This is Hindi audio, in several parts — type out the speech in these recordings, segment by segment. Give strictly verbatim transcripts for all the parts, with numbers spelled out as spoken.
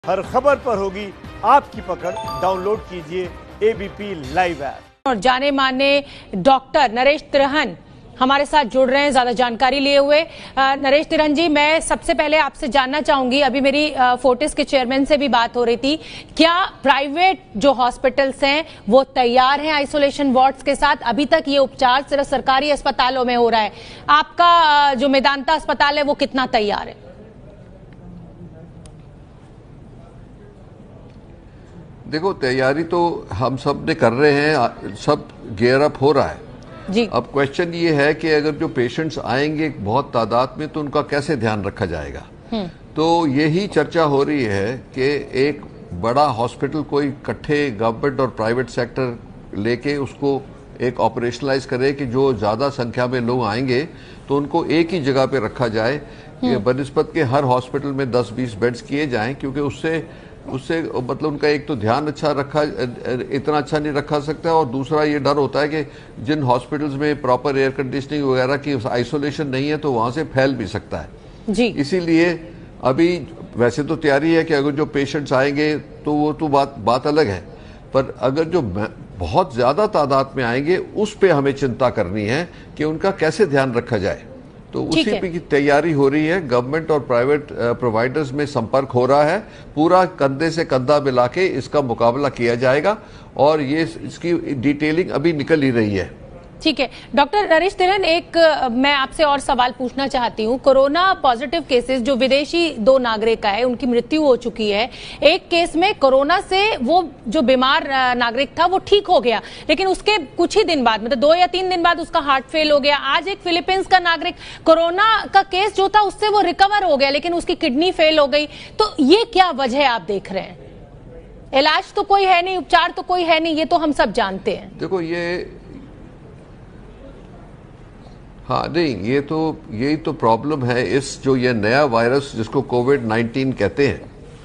हर खबर पर होगी आपकी पकड़। डाउनलोड कीजिए एबीपी लाइव ऐप। और जाने माने डॉक्टर नरेश तिरहन हमारे साथ जुड़ रहे हैं ज्यादा जानकारी लिए हुए। नरेश तिरहन जी, मैं सबसे पहले आपसे जानना चाहूंगी, अभी मेरी फोर्टिस के चेयरमैन से भी बात हो रही थी, क्या प्राइवेट जो हॉस्पिटल्स हैं वो तैयार हैं आइसोलेशन वार्ड्स के साथ? अभी तक ये उपचार सिर्फ सरकारी अस्पतालों में हो रहा है। आपका जो मेदांता अस्पताल है वो कितना तैयार है? देखो, तैयारी तो हम सब ने कर रहे हैं, सब गियर अप हो रहा है जी। अब क्वेश्चन ये है कि अगर जो पेशेंट्स आएंगे बहुत तादाद में तो उनका कैसे ध्यान रखा जाएगा। तो यही चर्चा हो रही है कि एक बड़ा हॉस्पिटल कोई इकट्ठे गवर्नमेंट और प्राइवेट सेक्टर लेके उसको एक ऑपरेशनलाइज करे कि जो ज्यादा संख्या में लोग आएंगे तो उनको एक ही जगह पे रखा जाए। बनिस्बत के हर हॉस्पिटल में दस बीस बेड्स किए जाएं, क्योंकि उससे उससे मतलब उनका एक तो ध्यान अच्छा रखा इतना अच्छा नहीं रखा सकता, और दूसरा ये डर होता है कि जिन हॉस्पिटल्स में प्रॉपर एयर कंडीशनिंग वगैरह की आइसोलेशन नहीं है तो वहां से फैल भी सकता है जी। इसीलिए अभी वैसे तो तैयारी है कि अगर जो पेशेंट्स आएंगे तो वो तो बात बात अलग है, पर अगर जो बहुत ज्यादा तादाद में आएंगे उस पे हमें चिंता करनी है कि उनका कैसे ध्यान रखा जाए। तो उसी पे की तैयारी हो रही है। गवर्नमेंट और प्राइवेट प्रोवाइडर्स में संपर्क हो रहा है, पूरा कंधे से कंधा मिला के इसका मुकाबला किया जाएगा, और ये इसकी डिटेलिंग अभी निकल ही रही है। ठीक है डॉक्टर नरेश तिरहन, एक मैं आपसे और सवाल पूछना चाहती हूँ। कोरोना पॉजिटिव केसेस जो विदेशी दो नागरिक का है उनकी मृत्यु हो चुकी है। एक केस में कोरोना से वो जो बीमार नागरिक था वो ठीक हो गया, लेकिन उसके कुछ ही दिन बाद मतलब दो या तीन दिन बाद उसका हार्ट फेल हो गया। आज एक फिलीपींस का नागरिक, कोरोना का केस जो था उससे वो रिकवर हो गया लेकिन उसकी किडनी फेल हो गई। तो ये क्या वजह आप देख रहे हैं? इलाज तो कोई है नहीं, उपचार तो कोई है नहीं, ये तो हम सब जानते हैं। देखो ये हाँ नहीं, ये तो यही तो प्रॉब्लम है। इस जो ये नया वायरस जिसको कोविड नाइन्टीन कहते हैं,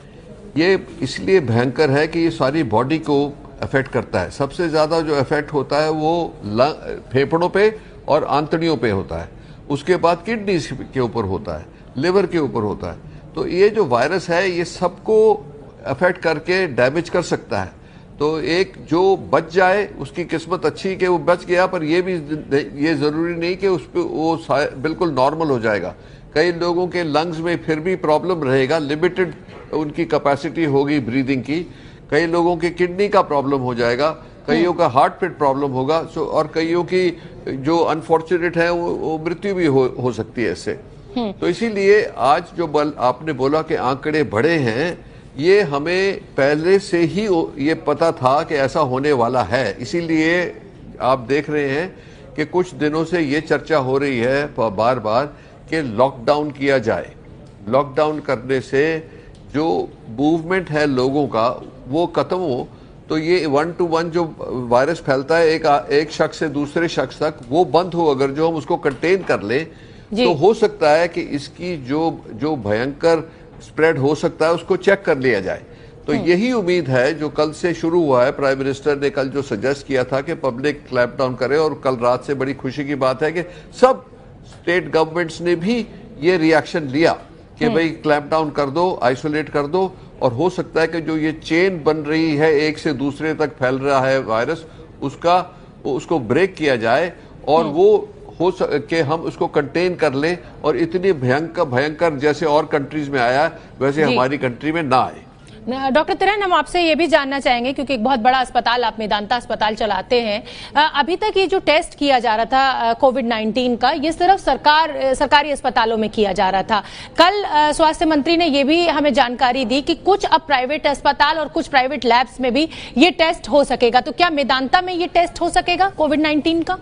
ये इसलिए भयंकर है कि ये सारी बॉडी को अफेक्ट करता है। सबसे ज्यादा जो अफेक्ट होता है वो फेफड़ों पे और आंतड़ियों पे होता है, उसके बाद किडनी के ऊपर होता है, लिवर के ऊपर होता है। तो ये जो वायरस है ये सबको अफेक्ट करके डैमेज कर सकता है। तो एक जो बच जाए उसकी किस्मत अच्छी कि वो बच गया, पर ये भी ये जरूरी नहीं कि उस पर वो बिल्कुल नॉर्मल हो जाएगा। कई लोगों के लंग्स में फिर भी प्रॉब्लम रहेगा, लिमिटेड उनकी कैपेसिटी होगी ब्रीदिंग की। कई लोगों की किडनी का प्रॉब्लम हो जाएगा, कईयों का हार्ट पे प्रॉब्लम होगा, सो और कईयों की जो अनफॉर्चुनेट है वो, वो मृत्यु भी हो, हो सकती है इससे। तो इसीलिए आज जो बल आपने बोला कि आंकड़े बढ़े हैं, ये हमें पहले से ही ये पता था कि ऐसा होने वाला है। इसीलिए आप देख रहे हैं कि कुछ दिनों से ये चर्चा हो रही है बार बार कि लॉकडाउन किया जाए। लॉकडाउन करने से जो मूवमेंट है लोगों का वो खत्म हो, तो ये वन टू वन जो वायरस फैलता है एक एक शख्स से दूसरे शख्स तक, वो बंद हो। अगर जो हम उसको कंटेन कर लें तो हो सकता है कि इसकी जो जो भयंकर स्प्रेड हो सकता है उसको चेक कर लिया जाए। तो यही उम्मीद है जो कल से शुरू हुआ है। प्राइम मिनिस्टर ने कल जो सजेस्ट किया था कि पब्लिक क्लैंपडाउन करे, और कल रात से बड़ी खुशी की बात है कि सब स्टेट गवर्नमेंट्स ने भी ये रिएक्शन लिया कि भाई क्लैंपडाउन कर दो, आइसोलेट कर दो, और हो सकता है कि जो ये चेन बन रही है एक से दूसरे तक फैल रहा है वायरस, उसका उसको ब्रेक किया जाए और वो हो सके हम उसको कंटेन कर लें, और इतनी भयंकर भयंकर जैसे और कंट्रीज में आया वैसे हमारी कंट्री में ना आए। डॉक्टर तिरहन, हम आपसे ये भी जानना चाहेंगे, क्योंकि एक बहुत बड़ा अस्पताल आप मेदांता अस्पताल चलाते हैं, अभी तक ये जो टेस्ट किया जा रहा था कोविड नाइन्टीन का, ये सिर्फ सरकार सरकारी अस्पतालों में किया जा रहा था। कल स्वास्थ्य मंत्री ने ये भी हमें जानकारी दी कि कुछ अब प्राइवेट अस्पताल और कुछ प्राइवेट लैब्स में भी ये टेस्ट हो सकेगा। तो क्या मेदांता में ये टेस्ट हो सकेगा कोविड नाइन्टीन का?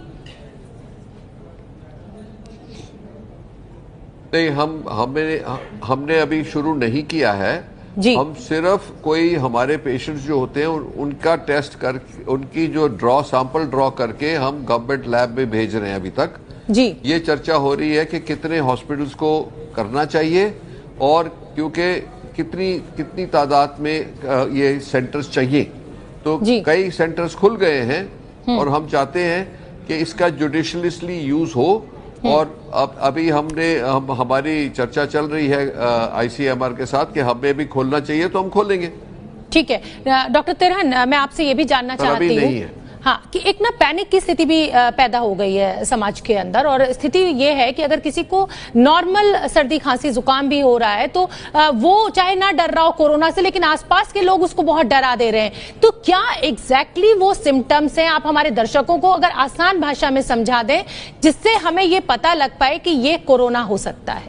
नहीं, हम हमने हमने अभी शुरू नहीं किया है जी। हम सिर्फ कोई हमारे पेशेंट्स जो होते हैं उन, उनका टेस्ट कर उनकी जो ड्रॉ सैंपल ड्रॉ करके हम गवर्नमेंट लैब में भेज रहे हैं अभी तक जी। ये चर्चा हो रही है कि कितने हॉस्पिटल्स को करना चाहिए, और क्योंकि कितनी कितनी तादाद में ये सेंटर्स चाहिए। तो कई सेंटर्स खुल गए हैं और हम चाहते हैं कि इसका जुडिशलियसली यूज हो, और अब अभी हमने हम हमारी चर्चा चल रही है आईसीएमआर के साथ कि हमें भी खोलना चाहिए तो हम खोलेंगे। ठीक है डॉक्टर तिरहन, मैं आपसे ये भी जानना चाहती हूँ हाँ कि एक ना पैनिक की स्थिति भी पैदा हो गई है समाज के अंदर, और स्थिति ये है कि अगर किसी को नॉर्मल सर्दी खांसी जुकाम भी हो रहा है तो वो चाहे ना डर रहा हो कोरोना से, लेकिन आसपास के लोग उसको बहुत डरा दे रहे हैं। तो क्या एग्जैक्टली वो सिम्टम्स हैं, आप हमारे दर्शकों को अगर आसान भाषा में समझा दें जिससे हमें ये पता लग पाए कि ये कोरोना हो सकता है।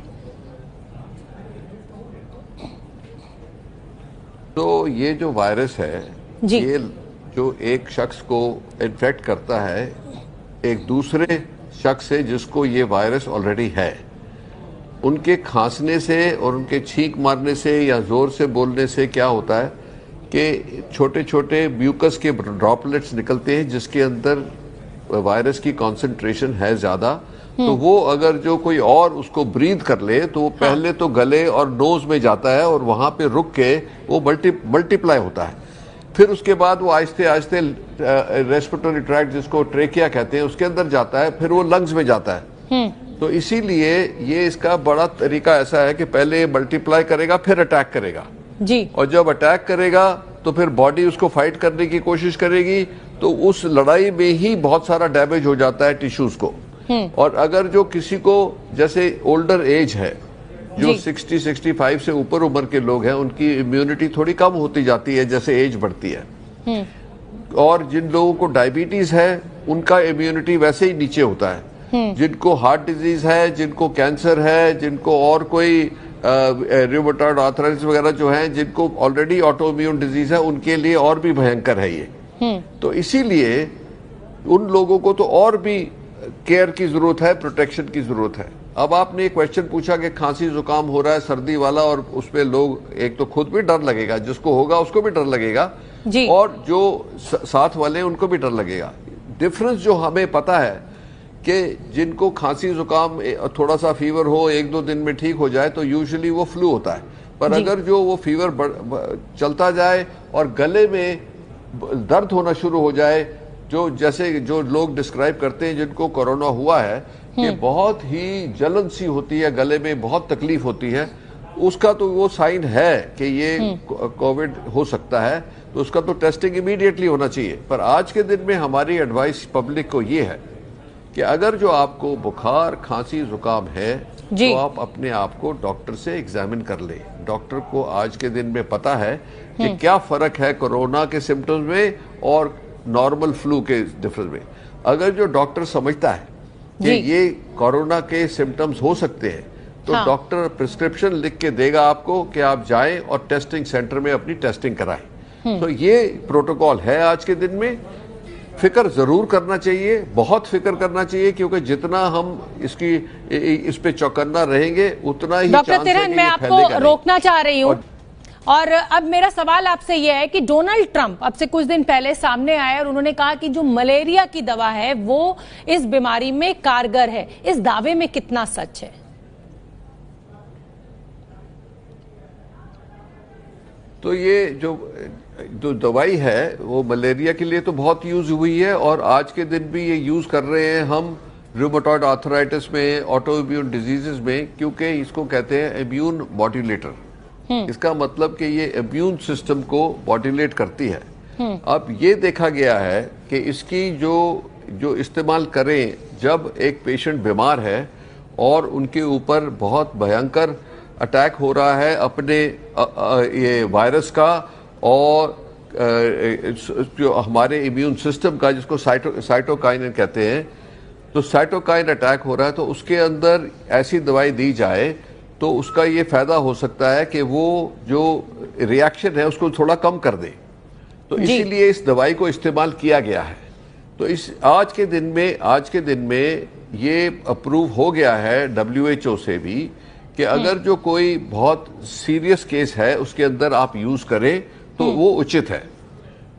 तो ये जो वायरस है जी। ये जो एक शख्स को इन्फेक्ट करता है एक दूसरे शख्स से जिसको ये वायरस ऑलरेडी है, उनके खांसने से और उनके छींक मारने से या जोर से बोलने से क्या होता है कि छोटे छोटे म्यूकस के ड्रॉपलेट्स निकलते हैं जिसके अंदर वायरस की कंसंट्रेशन है ज्यादा। तो वो अगर जो कोई और उसको ब्रीथ कर ले तो वो पहले तो गले और नोज में जाता है और वहां पे रुक के वो मल्टी मल्टीप्लाई होता है, फिर उसके बाद वो आहिस्ते आहिस्ते रेस्पिरेटरी ट्रैक्ट जिसको ट्रेकिया कहते हैं उसके अंदर जाता है, फिर वो लंग्स में जाता है। तो इसीलिए ये इसका बड़ा तरीका ऐसा है कि पहले मल्टीप्लाई करेगा फिर अटैक करेगा जी। और जब अटैक करेगा तो फिर बॉडी उसको फाइट करने की कोशिश करेगी, तो उस लड़ाई में ही बहुत सारा डैमेज हो जाता है टिश्यूज को। और अगर जो किसी को जैसे ओल्डर एज है, जो साठ पैंसठ से ऊपर उम्र के लोग हैं, उनकी इम्यूनिटी थोड़ी कम होती जाती है जैसे एज बढ़ती है, और जिन लोगों को डायबिटीज है उनका इम्यूनिटी वैसे ही नीचे होता है, जिनको हार्ट डिजीज है, जिनको कैंसर है, जिनको और कोई रूमेटॉइड आर्थराइटिस वगैरह जो है, जिनको ऑलरेडी ऑटो इम्यून डिजीज है, उनके लिए और भी भयंकर है ये। तो इसीलिए उन लोगों को तो और भी केयर की जरूरत है, प्रोटेक्शन की जरूरत है। अब आपने एक क्वेश्चन पूछा कि खांसी जुकाम हो रहा है सर्दी वाला, और उसमें लोग एक तो खुद भी डर लगेगा, जिसको होगा उसको भी डर लगेगा जी। और जो साथ वाले उनको भी डर लगेगा। डिफरेंस जो हमें पता है कि जिनको खांसी जुकाम थोड़ा सा फीवर हो एक दो दिन में ठीक हो जाए तो यूजुअली वो फ्लू होता है, पर अगर जो वो फीवर बढ़, चलता जाए और गले में दर्द होना शुरू हो जाए, जो जैसे जो लोग डिस्क्राइब करते हैं जिनको कोरोना हुआ है कि बहुत ही जलन सी होती है, गले में बहुत तकलीफ होती है, उसका तो वो साइन है कि ये कोविड हो सकता है, तो उसका तो टेस्टिंग इमीडिएटली होना चाहिए। पर आज के दिन में हमारी एडवाइस पब्लिक को ये है कि अगर जो आपको बुखार खांसी जुकाम है तो आप अपने आप को डॉक्टर से एग्जामिन कर ले। डॉक्टर को आज के दिन में पता है कि क्या फर्क है कोरोना के सिम्टम्स में और नॉर्मल फ्लू के डिफरेंस में। अगर जो डॉक्टर समझता है कि ये कोरोना के सिम्टम्स हो सकते हैं तो हाँ। डॉक्टर प्रिस्क्रिप्शन लिख के देगा आपको कि आप जाएं और टेस्टिंग सेंटर में अपनी टेस्टिंग कराएं। तो ये प्रोटोकॉल है आज के दिन में। फिक्र जरूर करना चाहिए, बहुत फिक्र करना चाहिए, क्योंकि जितना हम इसकी इस पे चौकन्ना रहेंगे उतना ही डॉक्टर तिरहन, मैं आपको रोकना चाह रही हूँ, और अब मेरा सवाल आपसे यह है कि डोनाल्ड ट्रंप अब से कुछ दिन पहले सामने आए और उन्होंने कहा कि जो मलेरिया की दवा है वो इस बीमारी में कारगर है। इस दावे में कितना सच है? तो ये जो जो दवाई है वो मलेरिया के लिए तो बहुत यूज हुई है, और आज के दिन भी ये यूज कर रहे हैं हम रूमेटॉइड आर्थराइटिस में, ऑटो इम्यून डिजीजेस में, क्योंकि इसको कहते हैं इम्यून मॉड्यूलेटर। इसका मतलब कि ये इम्यून सिस्टम को मॉड्यूलेट करती है। अब ये देखा गया है कि इसकी जो जो इस्तेमाल करें जब एक पेशेंट बीमार है और उनके ऊपर बहुत भयंकर अटैक हो रहा है अपने अ, अ, ये वायरस का, और अ, जो हमारे इम्यून सिस्टम का जिसको साइटो साइटोकाइन कहते हैं, तो साइटोकाइन अटैक हो रहा है, तो उसके अंदर ऐसी दवाई दी जाए तो उसका ये फायदा हो सकता है कि वो जो रिएक्शन है उसको थोड़ा कम कर दे। तो इसीलिए इस दवाई को इस्तेमाल किया गया है। तो इस आज के दिन में आज के दिन में ये अप्रूव हो गया है डब्ल्यू एच ओ से भी कि अगर जो कोई बहुत सीरियस केस है उसके अंदर आप यूज करें तो वो उचित है।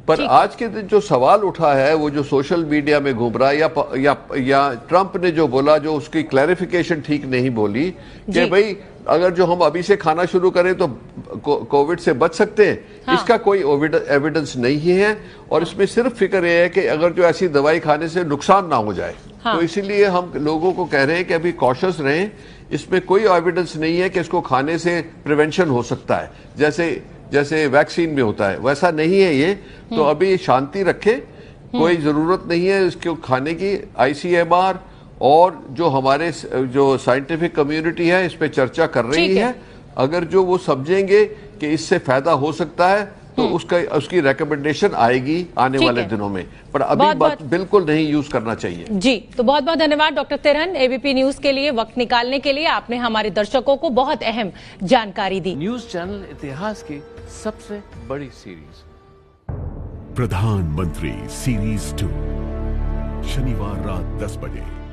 पर आज के दिन जो सवाल उठा है वो जो सोशल मीडिया में घूम रहा है या या या ट्रंप ने जो बोला, जो उसकी क्लैरिफिकेशन ठीक नहीं बोली कि भाई अगर जो हम अभी से खाना शुरू करें तो कोविड से बच सकते हैं। हाँ। इसका कोई एविडेंस नहीं है और इसमें सिर्फ फिक्र यह है कि अगर जो ऐसी दवाई खाने से नुकसान ना हो जाए। हाँ। तो इसीलिए हम लोगों को कह रहे हैं कि अभी कॉशियस रहें, इसमें कोई एविडेंस नहीं है कि इसको खाने से प्रिवेंशन हो सकता है जैसे जैसे वैक्सीन में होता है, वैसा नहीं है ये। तो अभी शांति रखें, कोई जरूरत नहीं है इसको खाने की। आईसीएमआर और जो हमारे जो साइंटिफिक कम्युनिटी है इस पे चर्चा कर रही है, अगर जो वो समझेंगे कि इससे फायदा हो सकता है तो उसका उसकी रिकमेंडेशन आएगी आने वाले दिनों में, पर अभी बहुत बात बहुत बिल्कुल नहीं यूज करना चाहिए। जी, तो बहुत बहुत धन्यवाद डॉक्टर तिरहन, एबीपी न्यूज के लिए वक्त निकालने के लिए। आपने हमारे दर्शकों को बहुत अहम जानकारी दी। न्यूज चैनल इतिहास की सबसे बड़ी सीरीज प्रधानमंत्री सीरीज टू, शनिवार रात दस बजे।